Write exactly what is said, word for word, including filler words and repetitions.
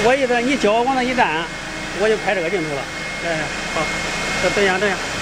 我意思你脚往那一站，我就拍这个镜头了。哎，好，这这样这样。